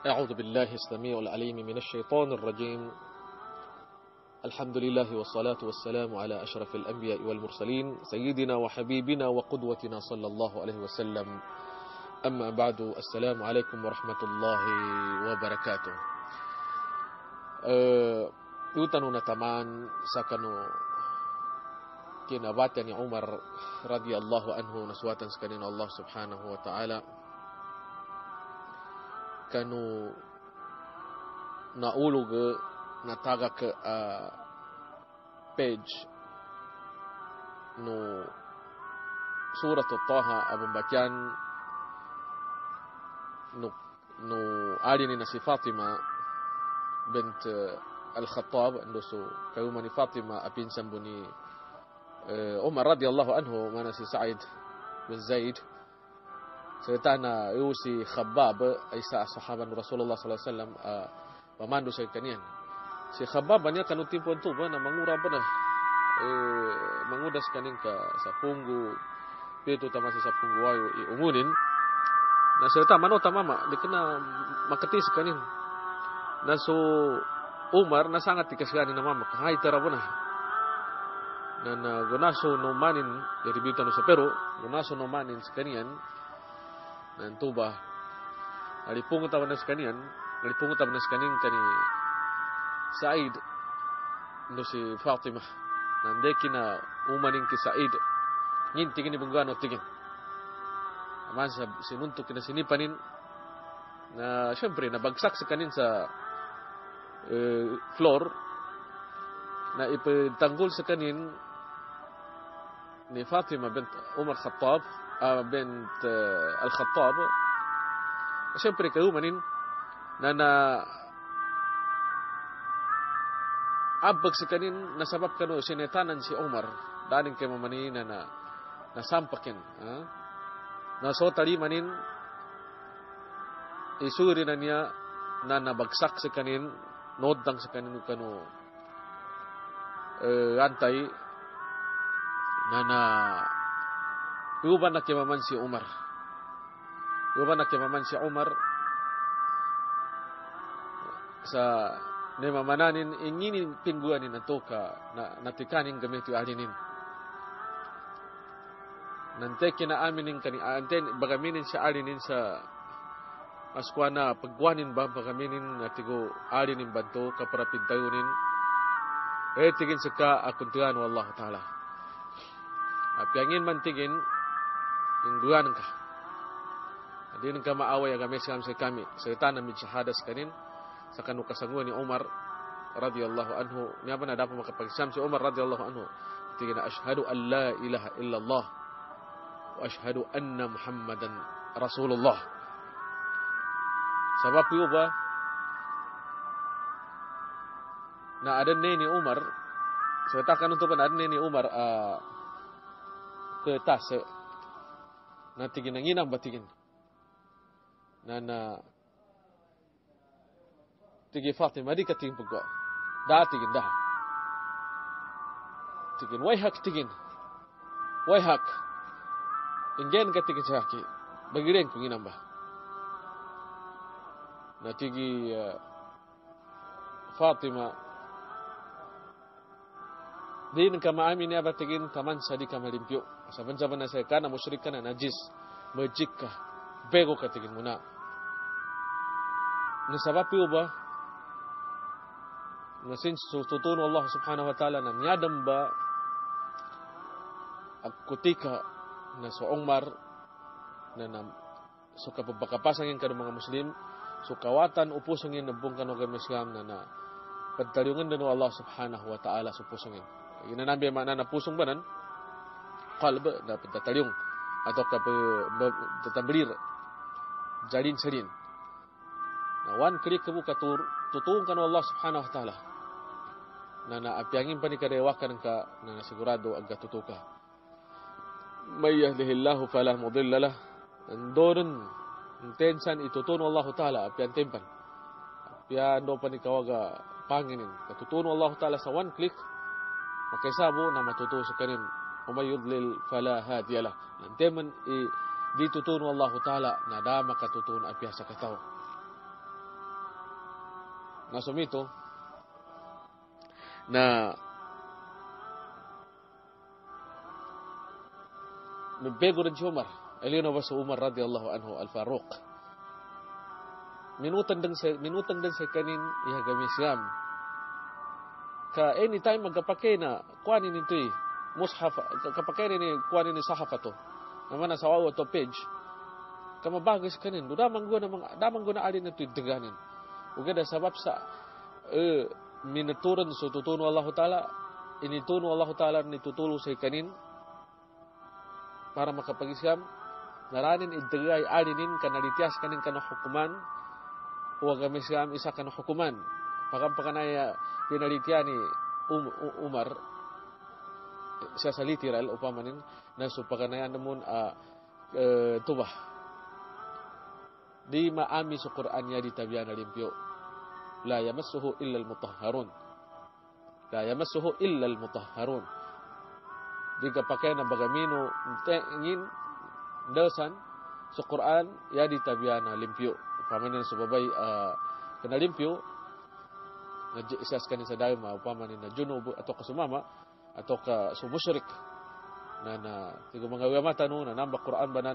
أعوذ بالله السميع العليم من الشيطان الرجيم. الحمد لله والصلاة والسلام على أشرف الأنبياء والمرسلين سيدنا وحبيبنا وقدوتنا صلى الله عليه وسلم. أما بعد، السلام عليكم ورحمة الله وبركاته. Utanu na taman sa kanu kinabatan ni Umar radhiyallahu anhu nasuwatan sa kanina Allah subhanahu wa ta'ala kanu naulog nataga ke page no surat Taha abang bacaan no alin na si Fatima bint Al-Khattab ndoso kayuma ni Fatima apinsan buni Umar radhiyallahu anhu mana si Sa'id bin Zaid Sertana si Khabbab ay sa sahabat Rasulullah sallallahu alaihi wasallam pamandu sa kaniyan. Si Khabbab niya kanu timpo to ba na mangura ba na mangudas kanin ka sa punggo pito tama sa punggo ayo iumunin na serta mano tamama di kana makati sa kanin. Na so Umar na sangat tikasgani na mama hay tara ba na na gunaso no manin dari bito no sa pero gunaso no manin sa kaniyan nanto ba alipungot taman nas kanian kani Said no si Fatimah nandeki na umaning ki Said ngintingin ni bungano tingin aman sa sinuntok na sinipanin na syempre nabagsak sa kanin sa floor na ipatanggol sa kanin ni Fatima bint Umar Khattab bint Al-Khattab. Siyempre kayo manin na abag si kanin nasabab kano sinetanan si Umar daning kay mamanin na nasampakin na so tali manin isuri na niya na nabagsak si kanin nodang si kanin kano antay na Uban na kimaman si Umar. Sa nemamananin inginin pingguanin na toka na natikanin gamit yung alinin. Nante kinaaminin kani ante bagaminin sa alinin sa askwana pagwanin ba bagaminin natigo alinin banto kaparapid tayunin. Tigin sa ka akuntihan wallahu ta'ala. Apyangin mantigin ingguan ka. Hindi ka maaway agamis sa kami. Salita na midsahadas kanin sa kanu kasanguan ni Umar radhiyallahu anhu. Niya ba na dapat makapagsam si Umar radhiyallahu anhu. Tingin na ashhadu an la ilaha illallah wa ashhadu anna Muhammadan Rasulullah. Sabab yo ba na adan ni Umar salita kanu to pa na adan ni Umar ke tas na tigin ang inang batigin na tigi Fatima di katingin pagko datigin dah tigin wayhak ingen katigin sa haki bagiren kung inang ba na tigi Fatima di ka maamin niya batigin taman sa di ka malimpyo saban-saban na sa ka na musyrik ka na najis majik ka bego ka tigin muna nasabab yo ba na since tutuno Allah subhanahu wa ta'ala na niyadam ba kutika na sa Umar na so kapabakapasang yung mga Muslim so kawatan upusong yung nabungkan o Islam na pagtalyungan din Allah subhanahu wa ta'ala sa pusong yun ginanabi mana na pusong banan qalb dapat tatalyong atau tatamblir jalin serin na wan klik kebu katur tutung kan Allah subhanahu wa ta'ala na apyangin pa ni karewakan ka na sigurado agka tutuka may yahdihillahu fala mudilla lah andoren intensan itutuno Allah ta'ala apyan tempan apyan do pa ni kawaga panginin katutuno Allah ta'ala sa one click makaisabo na matuto sa kanin umayudlil fala hadiyalah nanteman ditutuno Allah ta'ala na dama katutuno apya sa kataw nasumito na mabego rin si Umar. Aliyo na ba sa Umar radiyallahu anhu al-Faruq? Minutan din sa kanin ihagami siyam. Ka anytime magkapake na kuanin ito mushaf, kapake ni kuanin ni sahafa to. Naman na sa wawa to page. Kamabagay sa kanin. Damang go na alin ito itiganin. Ugada sabab sa minaturan so tutuno Allah Ta'ala, inituno Allah Ta'ala ni tutulo sa kanin para makapagisyam. Naranin idigay alinin kanalitias kanin kanang hukuman. Huwag kami siyam isa kanang hukuman. Pagkampakanaya pinalitya ni Umar siya sa literal upamanin na supaganayan namun tubah. Di maami sa Quran niya di tabiyan na limpyo. La yamassuhu illa al-mutahharun. La yamassuhu illa al-mutahharun. Di kapakay na bagamino ngin dosan sa Quran ya di tabiyan na limpyo. Upamanin sa babay kana limpyo na isas kanin sa dayo upamanin na junub atau kasumama atau ka sumusyrik na tigo mga wamata no na namba Quran banan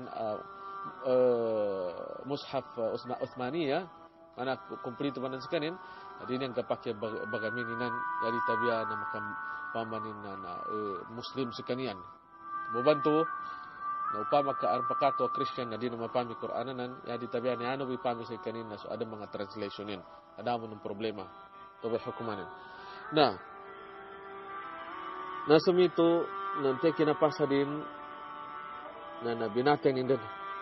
mushaf Uthmaniya mana kumpleto manan sa kanin adin yang kapakya bagamininan ya di tabiyan na makapamanin na Muslim sa kanian bubanto na upama ka arpakato Christian na di na mapami Qur'ananan ya di tabiyan ni ano ipami sa kanina so ada mga translationin ada mo ng problema to ba hukumanin na nasumito nanti kinapasa din na binateng din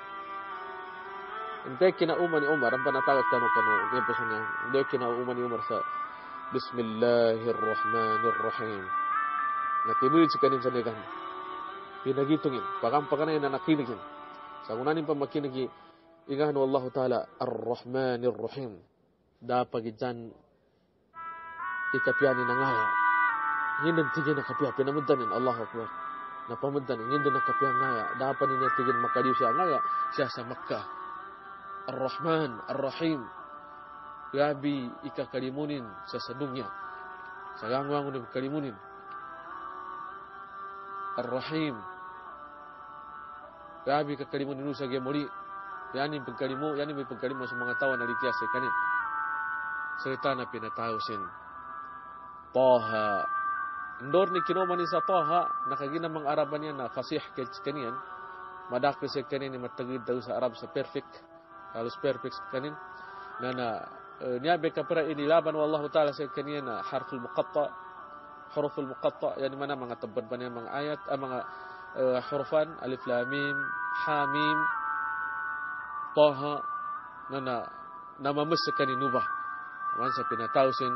nanti kinauman ni Umar ang panatawag kanu kempo niya hindi kinauman ni Umar sa Bismillahirrahmanirrahim na tinuloy sa kanin sa negan pinagitungin, pagkampakanay na nakinigin. Sa unanin pa makinigi, ingahan Allah Ta'ala, Ar-Rahmanir-Rahim. Dapag dyan, ikapyanin na ngaya. Hindi tigin na kapya, pinamuntanin, Allah Akbar. Napamuntanin, hindi na kapya ngaya. Dapat niya tigin makaliw siya ngaya, siya sa Makkah. Ar-Rahman, Ar-Rahim. Gabi ikakalimunin sa sadungya. Sa gangwangon na kalimunin. Ar-Rahim. Grabe kakalimu ninu sa gemoli. Yani may pagkalimu sa mga tao na litiyas sa kanin. Salita na pinatawsin. Taha. Indor ni kinuman ni sa Taha, nakaginamang Araban niya na fasih kaniyan. Madakil sa kanin ni matagid daw sa Arab sa perfect. Halos perfect sa kanin. Niyabe kapira inilaban wa Allah Ta'ala sa kaniyan na harful muqatta. Huruful muqatta. Yani mana mga tabad ba niya mga ayat, mga hurufan alif lam mim ha mim taha na namamassakan inuba man sa pinatawsin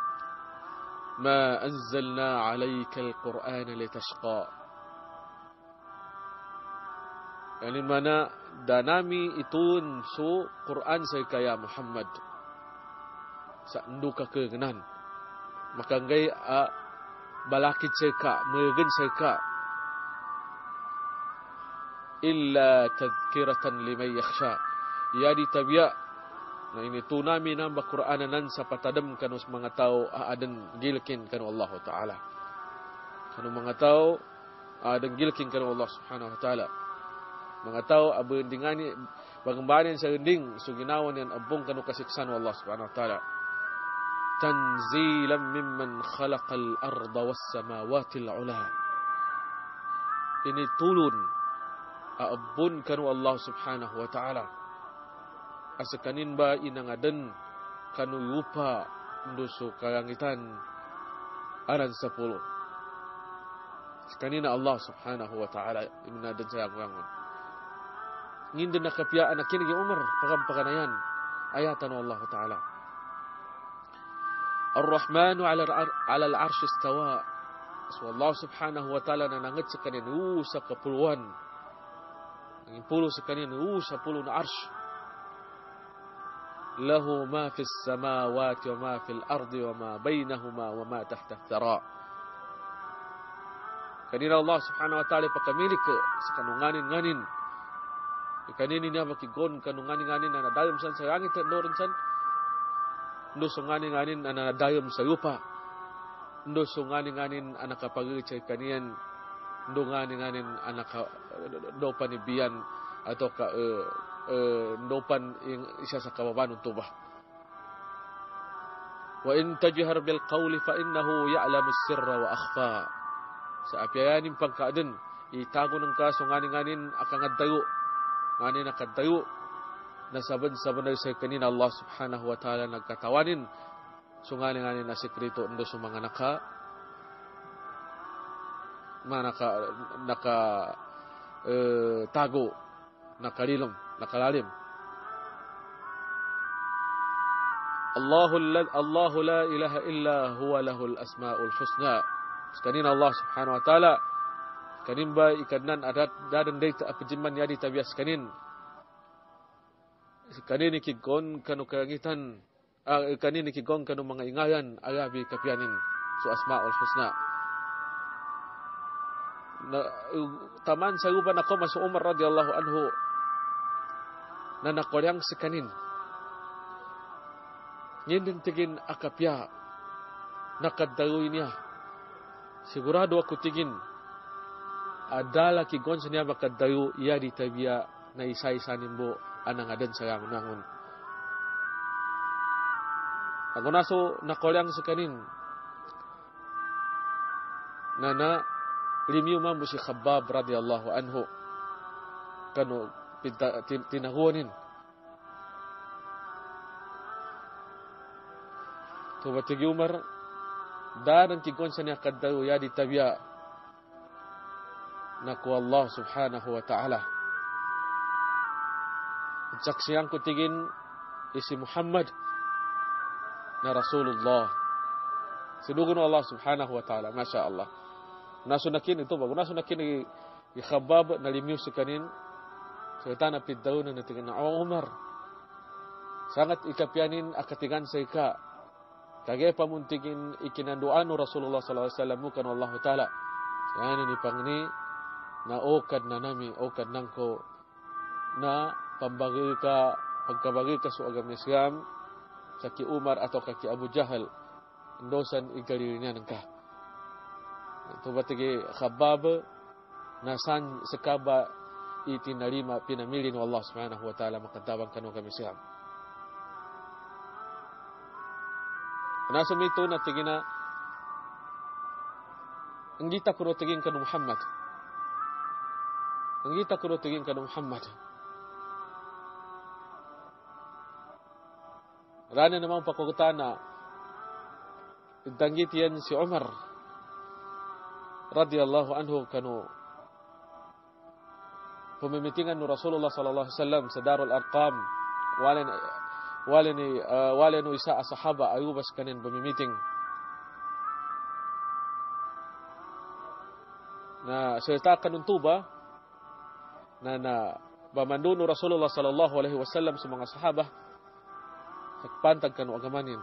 ma anzalna alayka alqur'ana litashqa yani mana danami itun so Quran sa kaya Muhammad sa nduka kegenan makanggay balakid sa ka megen sa ka illa tadhkiratan liman yakhsha ya di tabiya na ini tunami nang Qur'ananan sa patadam kanus mga tao aadan gilkin kanu Allah Ta'ala kanu mga tao aadan gilkin kanu Allah Subhanahu Wa Ta'ala mga tao abendingani bagambanin sa ending suginawan yan abong kanu kasiksan Allah Subhanahu Wa Ta'ala tanzilan mimman khalaqal arda was samawati al-ula ini tulun aabun kanu Allah Subhanahu Wa Ta'ala asakanin ba inangadan kanu yupa nduso kalangitan aran sa pulo kanina Allah Subhanahu Wa Ta'ala iminadan sa yangon ngindin nakapiyaan na kinigi Umar pagampakanayan ayatan Allah Ta'ala Ar-Rahmanu ala al-arsh istawa so Allah Subhanahu Wa Ta'ala nanangat sa kanin sa kapuluan ang pulo sa kanin sa pulo na arsh lahu ma fis samawati wa ma fil ardi wa ma bainahuma wa ma tahta thara kanina Allah Subhanahu Wa Ta'ala pakamilik sa kanunganin-nganin kanini niya makigon kanunganin-nganin na nadayom san sa langit at doon san ndo sunganin-nganin ana dayam sayupa, ndo sunganin-nganin ana kapagi cai kanian, ndo nganin-nganin ana ndo panibian atau ka ndo pan ing isa sa kababan untubah. Wa in tajhar bil qawli fa innahu ya'lamu sirra wa akhfa. Sa apiayanin pangkaden itago ng ka sunganin-nganin akang addayo, nganin akadayo na saban-saban sa kanina Allah subhanahu wa ta'ala nagkatawanin sunganin-nganin na sekreto ndo sa mga tago, nakalalim. Allahu la ilaha illa huwa lahul asmaul husna. Kanina Allah subhanahu wa ta'ala kanin ba ikadnan adat dadan data apajiman yadi tabias kanin ikigon kanu kagitan kanin ikigon kanu mga ingayan ayabi kapianin su asmaul husna. Taman sa uban ako masu Umar radhiyallahu anhu na nakoryang si kanin ngindin tigin akapya nakadawi niya sigurado ako tigin adala kigon sa niya makadayo iya di tabiya na isa-isa nimbo anang adan sa nangon. Ako naso nakolyang sa kanin na limiw man mo si Khabbab radiyallahu anhu kano tinahuanin to batigi Umar dadan kigon sa niya kadayo iya di tabiya naku Allah subhanahu wa ta'ala. Saksiyan ko tigin isi Muhammad na Rasulullah. Sinugun Allah subhanahu wa ta'ala. Masya Allah. Nasunakin ito ba? Nasunakin ni Khabbab na limiw sa kanin. Sa ita na piddaw na natigin na Umar. Sangat ikapyanin akatigan sa ika. Kagaya pamuntigin ikinanduano Rasulullah sallallahu alaihi wasallam kan Allah ta'ala. Yan ni pangni na okad na nami, okad nangko na pagkabagi ka sa agam Islam sa ki Umar atau kaki Abu Jahal endosan igalinya nangka. Ito batigi Khabbab na san sekaba itinarima pinamili ni Allah subhanahu wa ta'ala makatabang kanu kami Islam. Nasumito na tigina ang gita kuno tigin kanu Muhammad. Ang kita kuno tigin kanu Muhammad. Rana namang pakukutana idanggit yan si Umar radiyallahu anhu kanu pamimitingan ni Rasulullah sallallahu alaihi wasallam sa Darul Arqam wala no isa asahaba ayubas kanin pamimiting na salita kanun tuba na bamanduno Rasulullah sallallahu alaihi wasallam sa mga sahaba sakpantag kanu agamanin.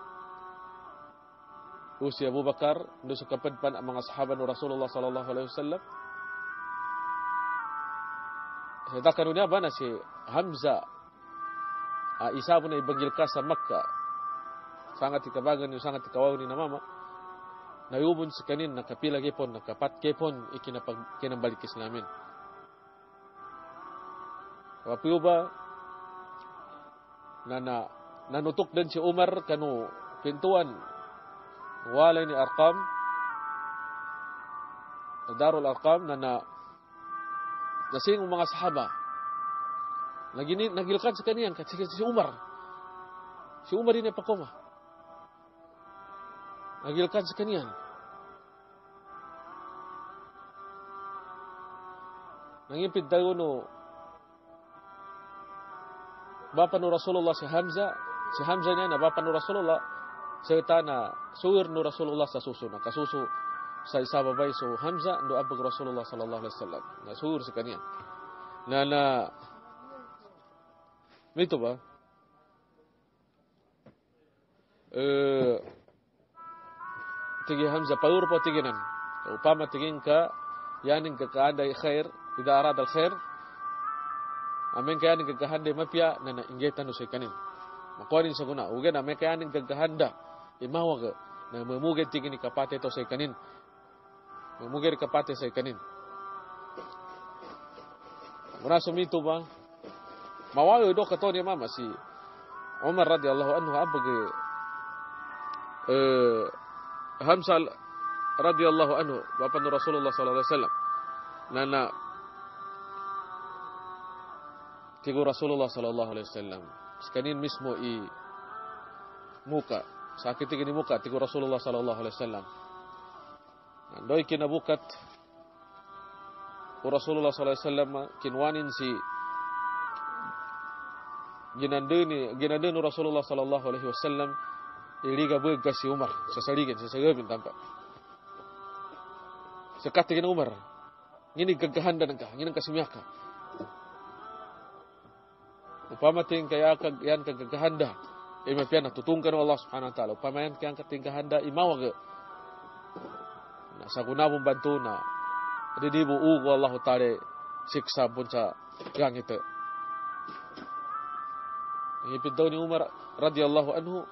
Si Abu Bakar ndo sa kapadpan ang mga sahaba ni Rasulullah sallallahu alaihi wasallam. Salita kanu niya ba na si Hamza isa po na ibanggil ka sa Makkah. Sangat itabagan yung sangat ikawaw ni na mama. Nayubon sa kanin nakapila kipon nakapat kipon ikinambalik islamin. Wapiyo ba na nanutok din si Umar kanu pintuan walay ni Arqam Darul Arqam na nasing mga sahaba nagilkan sa kaniyan kasi si Umar din pakoma nagilkan sa kaniyan nangipid tayo no bapa no Rasulullah si Hamza niya na bapa no Rasulullah sa na suwir no Rasulullah sa suso na kasuso sa isa babay so Hamza ndo abag Rasulullah sallallahu alaihi wasallam na suwir sa kanya na ito ba tigi Hamza payur po tiginan upama tigin ka yaning kakaanday khair ida arad al khair amin kaya nagkakahanday mapya na nainggatan no sa kanin. Makuanin sa guna. Uga na may kayanin gagahanda. Imawa ka. Na mamugay tigin ni kapate to sa ikanin. Mamugay kapate sa ikanin. Muna sumito ba? Mawayo do kato ni mama si Umar radhiyallahu anhu abage Hamzah radhiyallahu anhu bapa nu Rasulullah sallallahu alaihi wasallam nana tigo Rasulullah sallallahu alaihi wasallam sekanin mismo i muka sakit tigini muka tigo Rasulullah sallallahu alaihi wasallam nandoi kinabukat Rasulullah sallallahu alaihi wasallam kinwanin si ginandeni Rasulullah sallallahu alaihi wasallam iliga bega si Umar sasaligan sasagabin tampak sekatikin Umar ngini gagahanda nangka ngini kasimyaka upama ting kaya yan kagagahanda imapian tutungkan Allah subhanahu wa taala upama yan kaya katinggahanda imawa na saguna membantu na didibu Allah taala siksa punca yang itu Ipitaw ni Umar radhiyallahu anhu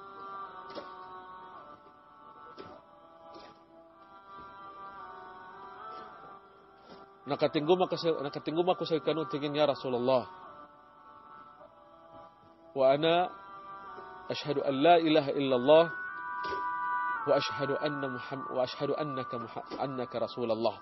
nakatinggum ako sa kanu tingin ya Rasulullah wa ana ashhadu an la ilaha illallah wa ashhadu annaka Rasulullah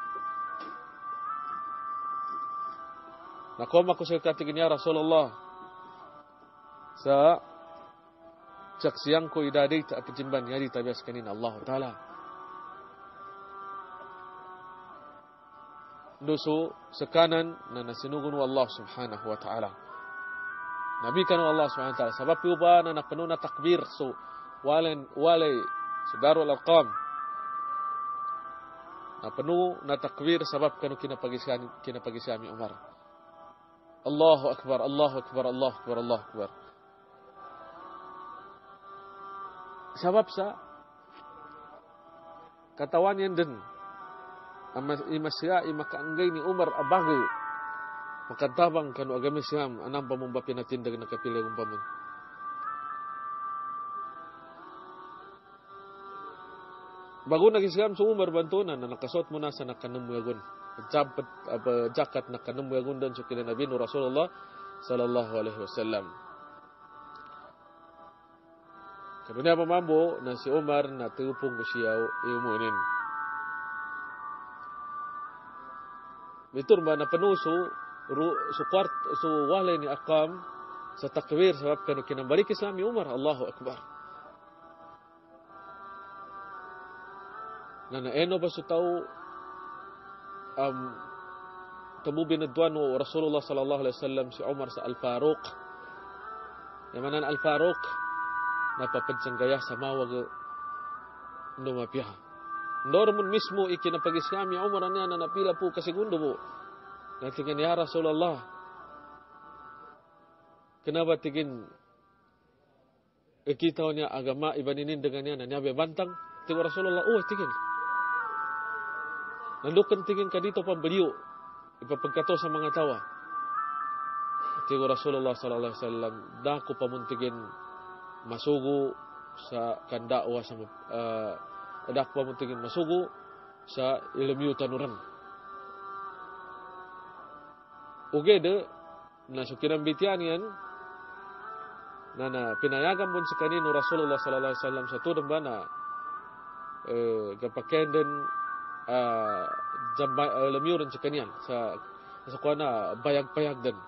nakom ako sa tingin ya Rasulullah sa saksiyang ko idadai ta apajimban yari tabias kanin Allah Ta'ala. Doso sekanan na nasinugun wa Allah Subhanahu wa Ta'ala. Nabi kanu Allah Subhanahu wa Ta'ala. Sabab yuba na nakpenuh na takbir so walay sa Darul Arqam. Napenuh na takbir sabab kanu kinapagisami Umar. Allahu Akbar, Allahu Akbar, Allahu Akbar, Allahu Akbar. Sabab sa katawan yan din imasya imakaanggay ni Umar abage makatabang kanu agami siyam anang pamumba pinatindag na kapilay umpaman bago nagisiyam sa Umar bantunan na nakasot mo na sa nakanamuyagon jakat nakanamuyagon dan sa kinanabi ni Rasulullah sallallahu alaihi wasallam. Kemudian pamambo na si Umar na tiupong ko siya iumunin. Mitur ba na panuso so walay ni Aqam sa takbir sabab kanu kinambalik Islam ni Umar Allahu Akbar. Na naeno ba su tao tumubin na duwan o Rasulullah sallallahu alaihi wasallam si Umar sa Al-Faruq. Yamanan Al-Faruq napapadsang sa mawag numapiha. Normun mismo ikinapagiskami Umar niya na napila po kasigundo mo. Natingin ya Rasulullah. Kenapa tingin kita niya agama ibaninin dengan niya na niya bebantang. Tingin Rasulullah, tingin. Nandukan tingin ka dito pambaliw. Ipapagkato sa mga tawa. Tingin Rasulullah sallallahu alaihi wasallam, dako pamuntigin masugo sa kandawa sa dakwa mo tingin masugo sa ilmiu tanuran. Ugede na sukiran bitian yan na pinayagan pun sa kanino Rasulullah sallallahu alaihi wasallam sa tudang bana kapakenden jambay ilmiu rin sa kanyan sa kuana bayag-bayag din.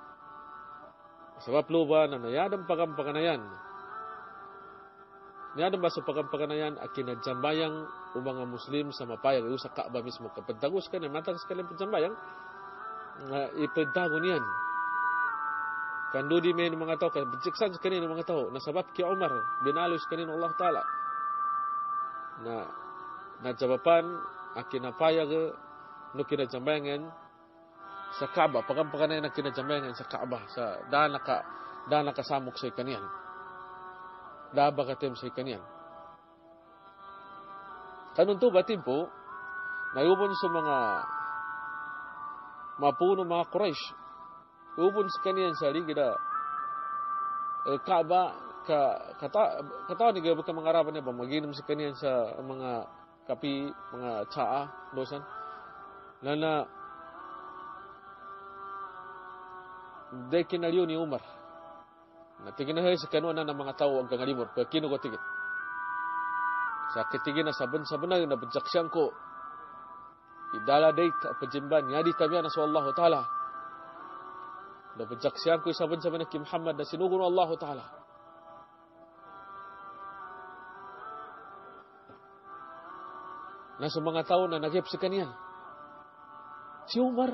Sebab lupa na nayadang pagampaganayan. Niyadang ba sa pagampaganayan akina jambayang umang Muslim sa mapayag sa Kaaba mismo. Kapag dagos ka na matang sa kanilang jambayang ipagdago niyan. Kando di may mga tao, bijiksan sa kanina mga tao, nasabab ki Umar, binalos kanina Allah Ta'ala. Na jawapan akinapayag no kinajambayangan sa Kaaba, pagampaganayan na kinajambayangan sa Kaaba, sa daan nakasamok sa kaniyan. Daba katem sa kanyan. Kanun to batin po, nayubon sa mga mapuno mga Quraysh. Ubon sa kanyan sa ligida Kaaba katawa ni gaba ka mga Araban niya ba maginom sa kaniyan sa mga kapi, mga tsaa, dosan. Na day kinaliw ni Umar. Natigin na sa kanuan ng mga tao ang kangalimor. Pero kinukutigit. Sa kitigin na saban-saban na nabadsaksyan ko. Idala day pajimban. Yadi tabiya na sa Allah Ta'ala. Nabadsaksyan ko saban-saban na ki Muhammad na sinugun Allah Ta'ala. Nasa mga tao na nagip sa kaniyan. Si Umar,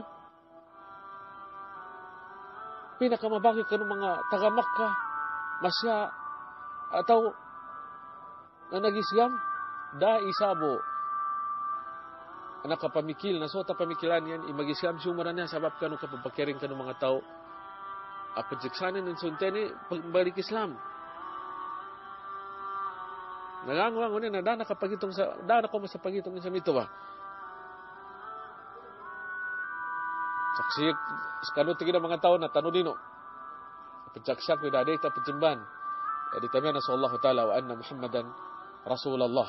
pinakamabaki ka ng mga taga-Makkah, masya, ataw, na nag-Islam, da isabo, nakapamikil, nasota pamikilan yan, imag-Islam si Umar niya, sabab ka nung kapapakiring ka ng mga tao, apadjiksanin ng sunteni, pagbalik Islam. Nagangwang unin na dana kapagitong sa dana ko sa pagitong sa mito ba. Saksi skano tigid mga tao na tanudino. Pagjaksak ko dada ita pajimban. Di tamen na sallallahu taala wa anna Muhammadan Rasulullah.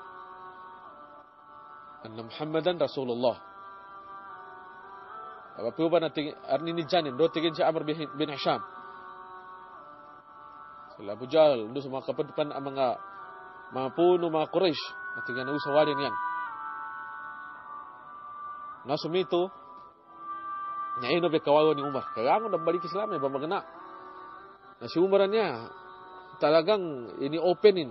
Anna Muhammadan Rasulullah. Apa ba nating arni ni janin do tigin si Amr bin Hisham. Sila Abu Jahl do sa mga kapadpan ang mga puno mga Quraysh at tingnan na usawarin yan. Nasumito niya ino be kawawa ni Umar. Kaya ako nabalik Islam ba magana. Na si Umar niya talagang ini-openin.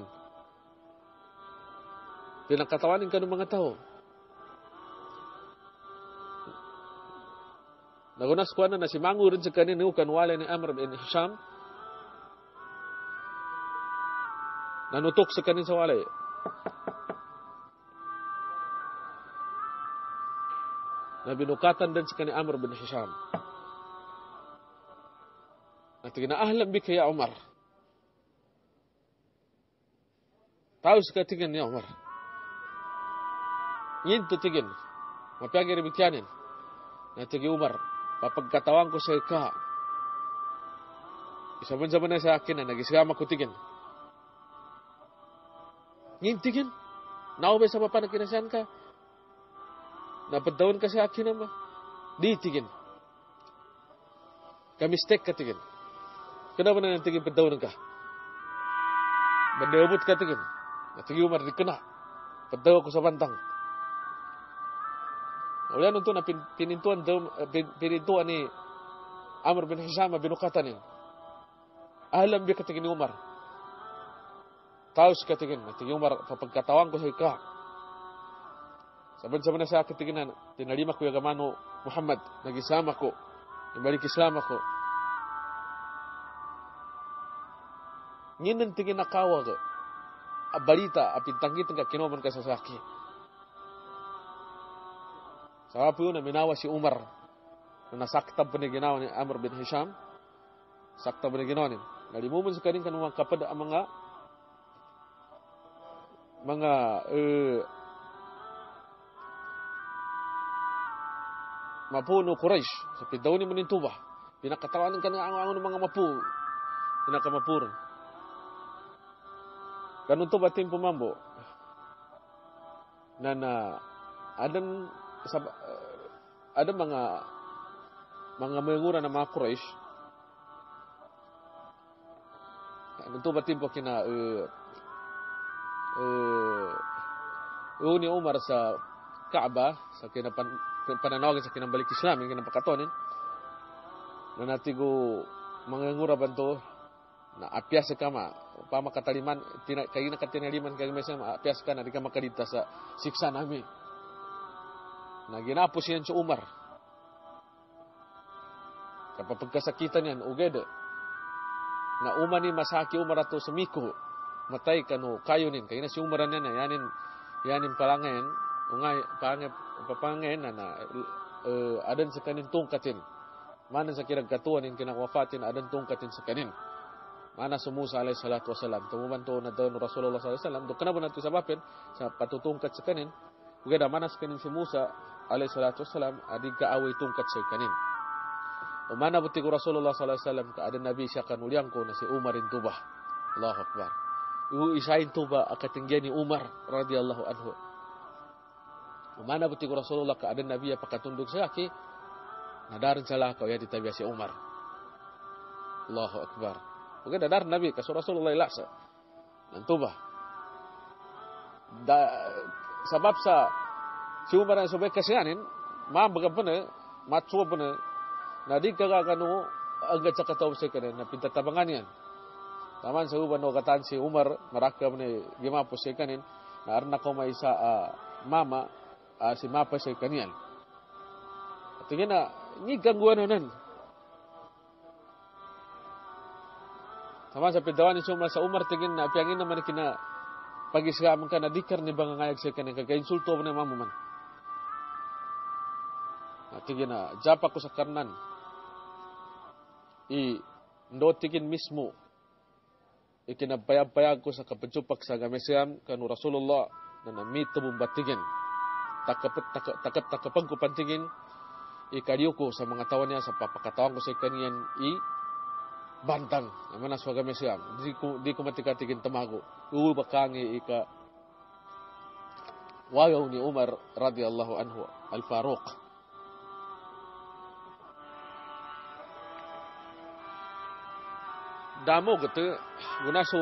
Pinakatawanin ka ng mga tao. Nagunas ko na si Mangu rin sa kanin kanwala ni Amr bin Hisham. Nanutok sa kanin sa walay. Na binukatan din sa kanin Amr bin Hisham. At ginahlam bi kaya Umar. Taos ka tingin niya Umar. Yinto tingin. Mapiyagi ribityanin. Na tigi Umar. Papagkatawan ko sa ika. Isaman-saman na sa akin na nag-isgama ko tingin. Ngintigin. Naubay sa papa na kinasyan ka. Napadawin ka sa akin naman. Di tigin. Ka-mistake ka tigin. Kenapa na nantigin padawin ka? Bandayabot ka tigin. Natigin Umar, di ka na. Padaw ko sa bantang. Wala nung to na pinintuan ni Amr bin Hisham binukatanin. Alam biya ka tigin ni Umar. Taos katigin, natigin Umar, papagkatawan ko sa ika. Saban-saban na sa akin tiginan, tinalima ko yung gamano Muhammad, nag-Islam ako, ibalik Islam ako. Ngayon tigin nakawa ka, balita, apintanggit nga kinoman ka sa saki. Sa po yun, minawa si Umar, na nasaktab pa ni ginawa ni Amr bin Hisham, saktab pa ni ginawa ni. Nalimuman sa kanin kanumang kapad ang mga mapuno Quraysh sa pidaw ni manin tuba pinakatawanan ka ng mga mapu pinakamapurang ganun to batin pumambo na adan mga mayngura na mga Quraysh ganun to batin po kina ni Umar sa Kaaba sa pananawagan sa kinambalik Islam yung kinapakatonin na natigo mga nguraban to na apyas ka pamakataliman kayo na katinaliman kayo may apyas ka na di ka makadita sa siksa namin na ginapos yan si Umar kapag pagkasakitan yan uged na umani masaki Umar ato sa miko matay kanu kayunin kay na si Umaran na yanin palangen ungay papangen na adan sa kanin tungkatin mana sa kiragkatuan in kinakwafatin adan tungkatin sa kanin mana si Musa alayhi salatu wasalam tumuman to na daw Rasulullah sallallahu alaihi wasallam do kana nato sa bapin sa patutungkat sa kanin ugada mana sa kanin si Musa alayhi salatu wasalam adi kaaway tungkat sa kanin Umana buti ko Rasulullah sallallahu alaihi wasallam ka ada nabi siya kanuliang ko na si Umar in Tubah. Allahu akbar. Iu isain Tubah akatinggian ni Umar radhiyallahu anhu. Umana buti ko Rasulullah ka ada nabi ya pakatunduk sa aki nadaran salah kau ya ditabiah si Umar. Allahu akbar. Bukan nadar nabi ka Rasulullah ilasa. Nan Tubah. Sebab sa si Umar ang subay kasiyanin, mabaga pa na, matsuwa pa na, na di kakakano, agad sa kataw sa kanin, na pintatabangan yan. Taman sa uban, no, kataan si Umar, marakam na gimapos sa kanin, na arna ko may isa mama, si mapa sa kanyan. At tingin na, hindi gangguan nun. Taman sa pintawan ni Umar, sa Umar tingin na, piyangin naman kina, pag-isgaman ka na di karni ba nga ngayag sa kanin, kagka-insulto mo na mamuman. At tingin na, japa ko sa karnan, ndotikin mismo, ikinapayag-payag ko sa kapatsupak sa gamisyam, kanu Rasulullah, na namit tabong batigin, takap-takapag ko pantingin, ikadiyo ko sa mga tawa niya, sa papakatawan ko sa kaniyan, bantang, naman na sa gamisyam, di ko matikatigin tamago, uwabakangi wagaw ni Umar radhiyallahu anhu al-Faruq. Damo gitu, gunaso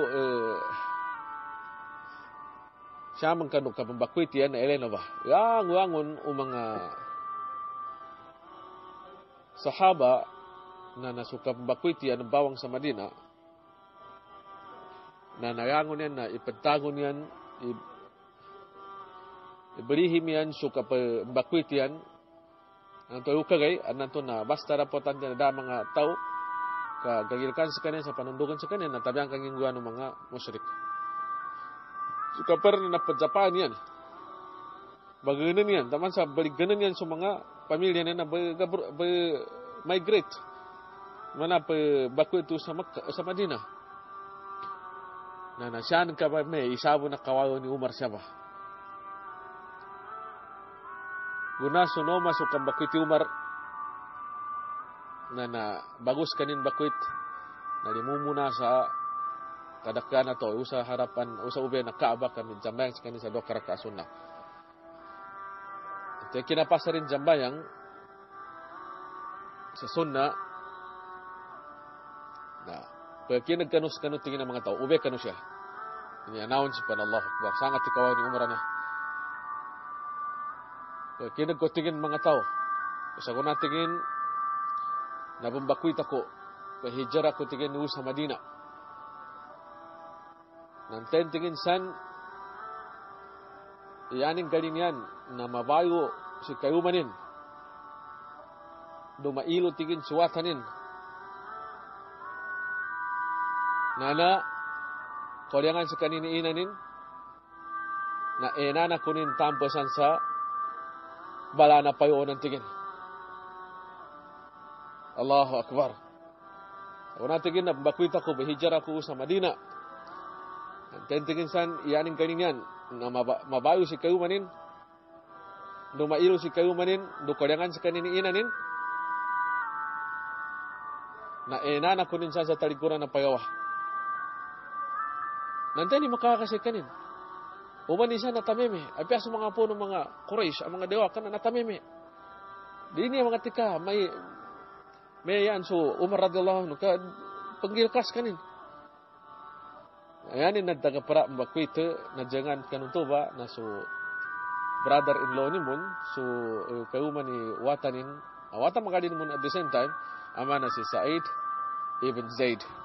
siya man kanong kapambakwit yan na Elena ba? Wangon mga sahaba na nasuka pambakwit yan ng bawang sa Madina na nayangon yan na ipagtagon yan iberihim yan suka pambakwit yan ang tuyo kagay anan to na basta rapotan yan na mga tao kagagilkan sa kanin sa panundukan sa kanin na tabiang kangingguan ng mga musyrik. So kapar na napadjapan yan. Baganan yan. Taman sa baliganan yan sa mga pamilya na migrate. Mana pa bako ito sa Madina. Na nasyan ka ba may isabo na kawayo ni Umar siya ba. Guna sunoma so kambako iti Umar na bagus kanin bakwit na limumuna sa kadakkan na to usa harapan usa ube na Kaaba kami jambayang sa kanin sa do karaka sunnah. Ito kinapasa rin jambayang sa sunnah na pagki nagkanus-kanus tingin ng mga tao ube kanus siya. Ini-announce pa na Allahu Akbar sangat ikaw ni Umar na. Pagki nagkutingin mga tao usa ko na tingin nabambakwit ako, pahijar ako tingin sa Madina. Nanten tingin san, iyaning galing yan, na mabayo si kayumanin. Dumailo tingin suwatanin. Nana, kolyangan sa kanini-inanin, na enana kunin tampasan sa bala na payo ng tingin. Allahu Akbar. Ako natigin na bakwit ako, bahijar ako sa Madina. Tentingin san, iyaning kaninyan, na mabayo si kayumanin, dumailo si kayumanin, dukolyangan sa kaniniinanin, na enana kunin sa talikuran ng payawa. Nandiyan ni makakasikanin. Umani siya natameme. Apya sa mga puno mga Quraysh, ang mga dewa ka na natameme. Di niya mga tika, may yan, so Umar radhiyallahu anhu, panggilkas kanin. Ayan, nagtagapara mbakwite, na jangan kanuntuba, na so brother-in-law ni Mun, so kayuman ni Watanin, Watan magalin Mun at the same time, ama na si Sa'id ibn Zaid.